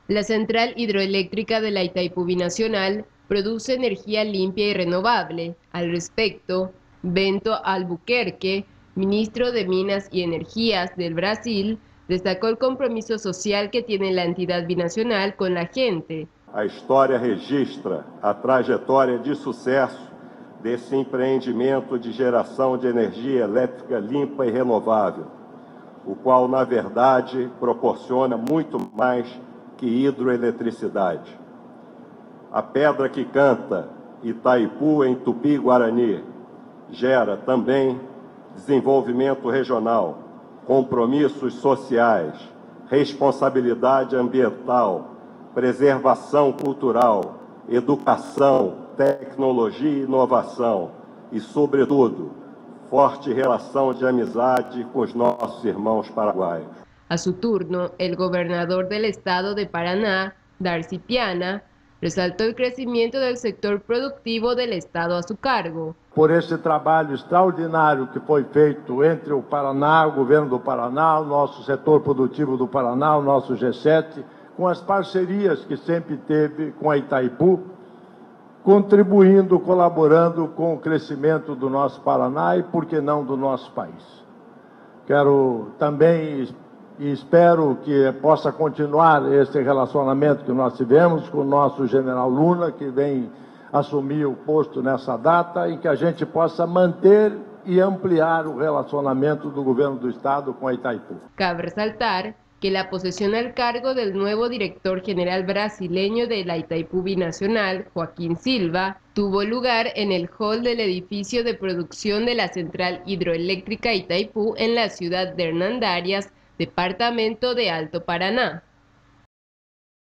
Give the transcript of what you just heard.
La central hidroeléctrica de la Itaipú Binacional produce energía limpia y renovable. Al respecto, Bento Albuquerque, ministro de Minas y Energías del Brasil, destacó el compromiso social que tiene la entidad binacional con la gente. A história registra a trajetória de sucesso desse empreendimento de geração de energia elétrica limpa e renovável, o qual, na verdade, proporciona muito mais que hidroeletricidade. A pedra que canta, Itaipu em Tupi-Guarani, gera também desenvolvimento regional, compromissos sociais, responsabilidade ambiental, preservação cultural, educação, tecnologia e inovação e, sobretudo, forte relação de amizade com os nossos irmãos paraguaios. A su turno, el gobernador del estado de Paraná, Darcy Piana, resaltó el crecimiento del sector productivo del estado a su cargo. Por esse trabalho extraordinário que foi feito entre o Paraná, o governo do Paraná, o nosso setor produtivo do Paraná, o nosso G7, com as parcerias que sempre teve com a Itaipu, contribuindo, colaborando com o crescimento do nosso Paraná e, por que não, do nosso país. Quero também e espero que possa continuar esse relacionamento que nós tivemos com o nosso general Luna, que vem assumir o posto nessa data, e que a gente possa manter e ampliar o relacionamento do governo do estado com a Itaipu. Cabe resaltar que la posesión al cargo del nuevo director general brasileño de la Itaipú Binacional, Joaquín Silva, tuvo lugar en el hall del edificio de producción de la central hidroeléctrica Itaipú en la ciudad de Hernandarias, departamento de Alto Paraná.